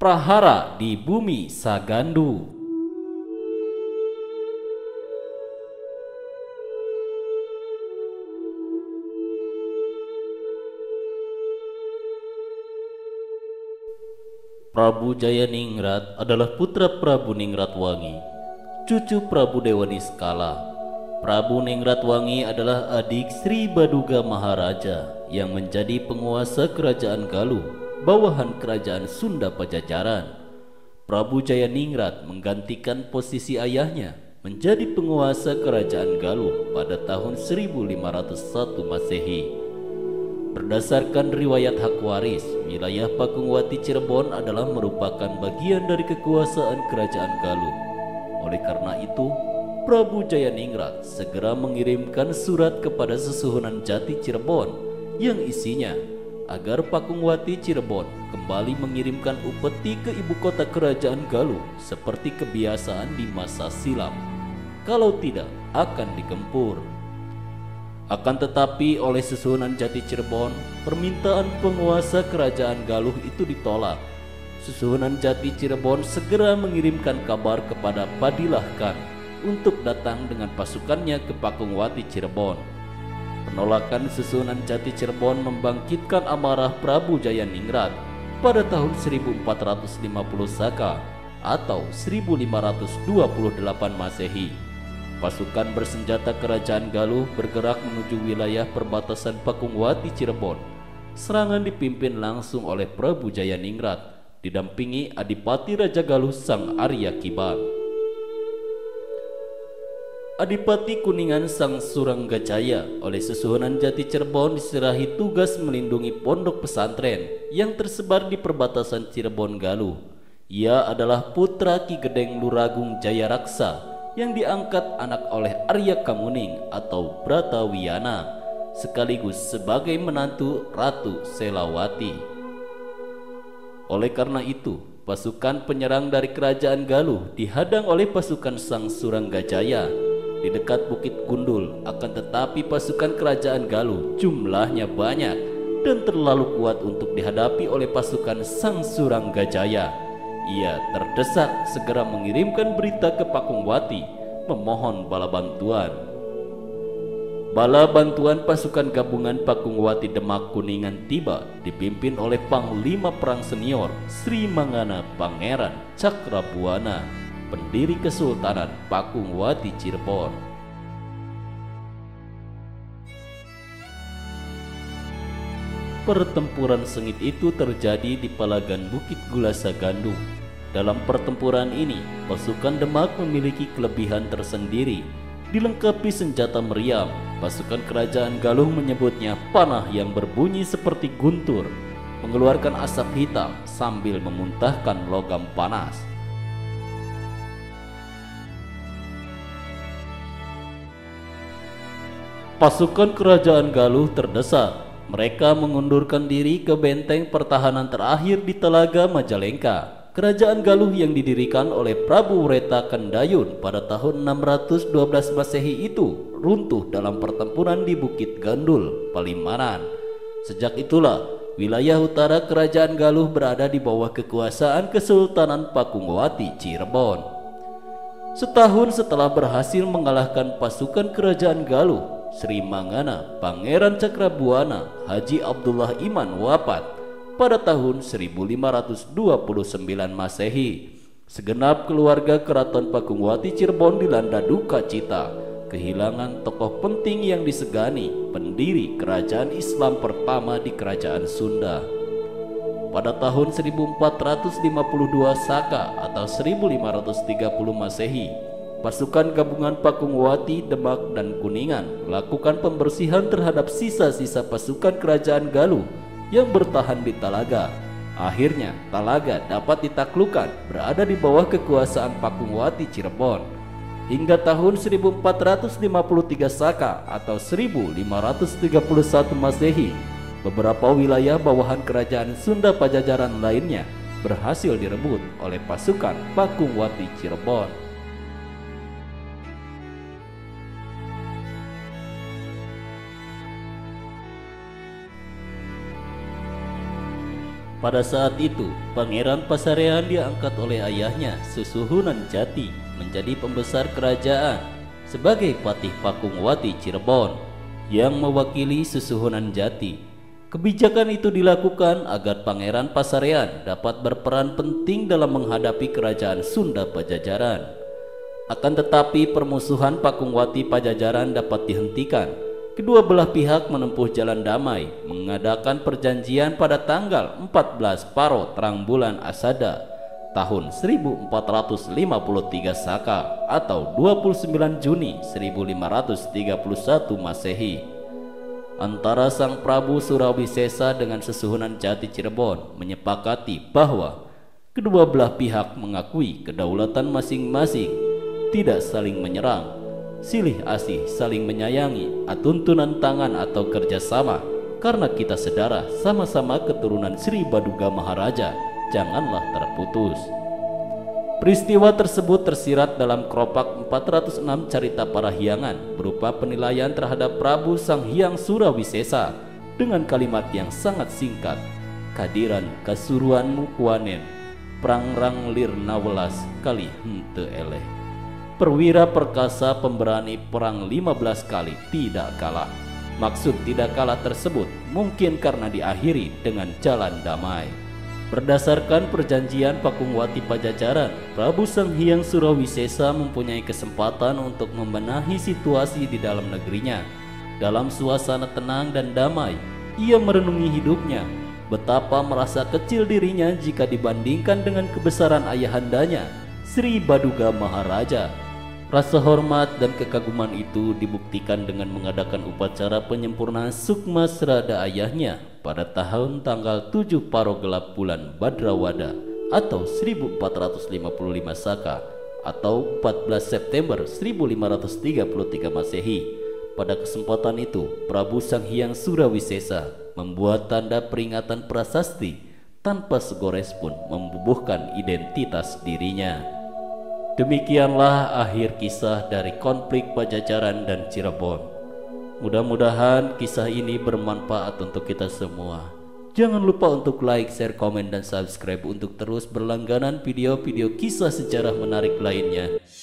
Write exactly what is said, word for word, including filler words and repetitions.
Prahara di Bumi Sagandu. Prabu Jayaningrat adalah putra Prabu Ningratwangi, cucu Prabu Dewa Niskala. Prabu Ningratwangi adalah adik Sri Baduga Maharaja yang menjadi penguasa kerajaan Galuh, bawahan kerajaan Sunda Pajajaran. Prabu Jayaningrat menggantikan posisi ayahnya menjadi penguasa kerajaan Galuh pada tahun seribu lima ratus satu Masehi. Berdasarkan riwayat hak waris, wilayah Pakungwati Cirebon adalah merupakan bagian dari kekuasaan kerajaan Galuh. Oleh karena itu, Prabu Jayaningrat segera mengirimkan surat kepada Susuhunan Jati Cirebon yang isinya agar Pakungwati Cirebon kembali mengirimkan upeti ke ibu kota kerajaan Galuh seperti kebiasaan di masa silam. Kalau tidak, akan digempur. Akan tetapi oleh Susuhunan Jati Cirebon, permintaan penguasa kerajaan Galuh itu ditolak. Susuhunan Jati Cirebon segera mengirimkan kabar kepada Padilah Khan untuk datang dengan pasukannya ke Pakungwati Cirebon. Penolakan Susuhunan Jati Cirebon membangkitkan amarah Prabu Jayaningrat pada tahun seribu empat ratus lima puluh Saka atau seribu lima ratus dua puluh delapan Masehi. Pasukan bersenjata kerajaan Galuh bergerak menuju wilayah perbatasan Pakungwati Cirebon. Serangan dipimpin langsung oleh Prabu Jayaningrat, didampingi Adipati Raja Galuh Sang Arya Kiban. Adipati Kuningan Sang Suranggajaya oleh Susuhunan Jati Cirebon diserahi tugas melindungi pondok pesantren yang tersebar di perbatasan Cirebon Galuh. Ia adalah putra Ki Gedeng Luragung Jaya Raksa yang diangkat anak oleh Arya Kamuning atau Bratawiyana, sekaligus sebagai menantu Ratu Selawati. Oleh karena itu, pasukan penyerang dari kerajaan Galuh dihadang oleh pasukan Sang Suranggajaya di dekat Bukit Gundul. Akan tetapi pasukan kerajaan Galuh jumlahnya banyak dan terlalu kuat untuk dihadapi oleh pasukan Sang Suranggajaya. Ia terdesak segera mengirimkan berita ke Pakungwati memohon bala bantuan. Bala bantuan pasukan gabungan Pakungwati Demak Kuningan tiba dipimpin oleh Panglima Perang Senior Sri Mangana Pangeran Cakrabuana, pendiri Kesultanan Pakungwati Cirebon. Pertempuran sengit itu terjadi di Palagan Bukit Gula Sagandu. Dalam pertempuran ini, pasukan Demak memiliki kelebihan tersendiri. Dilengkapi senjata meriam, pasukan kerajaan Galuh menyebutnya panah yang berbunyi seperti guntur, mengeluarkan asap hitam sambil memuntahkan logam panas. Pasukan kerajaan Galuh terdesak. Mereka mengundurkan diri ke benteng pertahanan terakhir di Telaga Majalengka. Kerajaan Galuh yang didirikan oleh Prabu Wreta Kendayun pada tahun enam ratus dua belas Masehi itu runtuh dalam pertempuran di Bukit Gandul, Palimanan. Sejak itulah wilayah utara kerajaan Galuh berada di bawah kekuasaan Kesultanan Pakungwati Cirebon. Setahun setelah berhasil mengalahkan pasukan kerajaan Galuh, Sri Mangana Pangeran Cakrabuana Haji Abdullah Iman wafat pada tahun seribu lima ratus dua puluh sembilan Masehi. Segenap keluarga keraton Pakungwati Cirebon dilanda duka cita, kehilangan tokoh penting yang disegani, pendiri kerajaan Islam pertama di kerajaan Sunda. Pada tahun seribu empat ratus lima puluh dua Saka atau seribu lima ratus tiga puluh Masehi, pasukan gabungan Pakungwati, Demak, dan Kuningan melakukan pembersihan terhadap sisa-sisa pasukan kerajaan Galuh yang bertahan di Talaga. Akhirnya, Talaga dapat ditaklukkan berada di bawah kekuasaan Pakungwati Cirebon. Hingga tahun seribu empat ratus lima puluh tiga Saka atau seribu lima ratus tiga puluh satu Masehi, beberapa wilayah bawahan kerajaan Sunda Pajajaran lainnya berhasil direbut oleh pasukan Pakungwati Cirebon. Pada saat itu, Pangeran Pasarean diangkat oleh ayahnya, Susuhunan Jati, menjadi pembesar kerajaan sebagai Patih Pakungwati Cirebon yang mewakili Susuhunan Jati. Kebijakan itu dilakukan agar Pangeran Pasarean dapat berperan penting dalam menghadapi kerajaan Sunda Pajajaran. Akan tetapi permusuhan Pakungwati Pajajaran dapat dihentikan. Kedua belah pihak menempuh jalan damai, mengadakan perjanjian pada tanggal empat belas Paro terang bulan Asada tahun seribu empat ratus lima puluh tiga Saka atau dua puluh sembilan Juni seribu lima ratus tiga puluh satu Masehi antara Sang Prabu Surawisesa dengan Susuhunan Jati Cirebon menyepakati bahwa kedua belah pihak mengakui kedaulatan masing-masing, tidak saling menyerang, silih asih saling menyayangi, tuntunan tangan atau kerjasama, karena kita sedara sama-sama keturunan Sri Baduga Maharaja, janganlah terputus. Peristiwa tersebut tersirat dalam keropak empat ratus enam Carita Parahyangan berupa penilaian terhadap Prabu Sang Hyang Surawisesa dengan kalimat yang sangat singkat, kadiran kasuruanmu kuanen, prangrang lir nawelas kali hente eleh. Perwira perkasa pemberani perang lima belas kali tidak kalah. Maksud tidak kalah tersebut mungkin karena diakhiri dengan jalan damai. Berdasarkan perjanjian Pakungwati Pajajaran, Prabu Sang Hyang Surawisesa mempunyai kesempatan untuk membenahi situasi di dalam negerinya. Dalam suasana tenang dan damai, ia merenungi hidupnya, betapa merasa kecil dirinya jika dibandingkan dengan kebesaran ayahandanya, Sri Baduga Maharaja. Rasa hormat dan kekaguman itu dibuktikan dengan mengadakan upacara penyempurnaan Sukma Serada ayahnya pada tahun tanggal tujuh Paro gelap bulan Badrawada atau seribu empat ratus lima puluh lima Saka atau empat belas September seribu lima ratus tiga puluh tiga Masehi. Pada kesempatan itu, Prabu Sang Hyang Surawisesa membuat tanda peringatan prasasti tanpa segores pun membubuhkan identitas dirinya. Demikianlah akhir kisah dari konflik Pajajaran dan Cirebon. Mudah-mudahan kisah ini bermanfaat untuk kita semua. Jangan lupa untuk like, share, komen, dan subscribe untuk terus berlangganan video-video kisah sejarah menarik lainnya.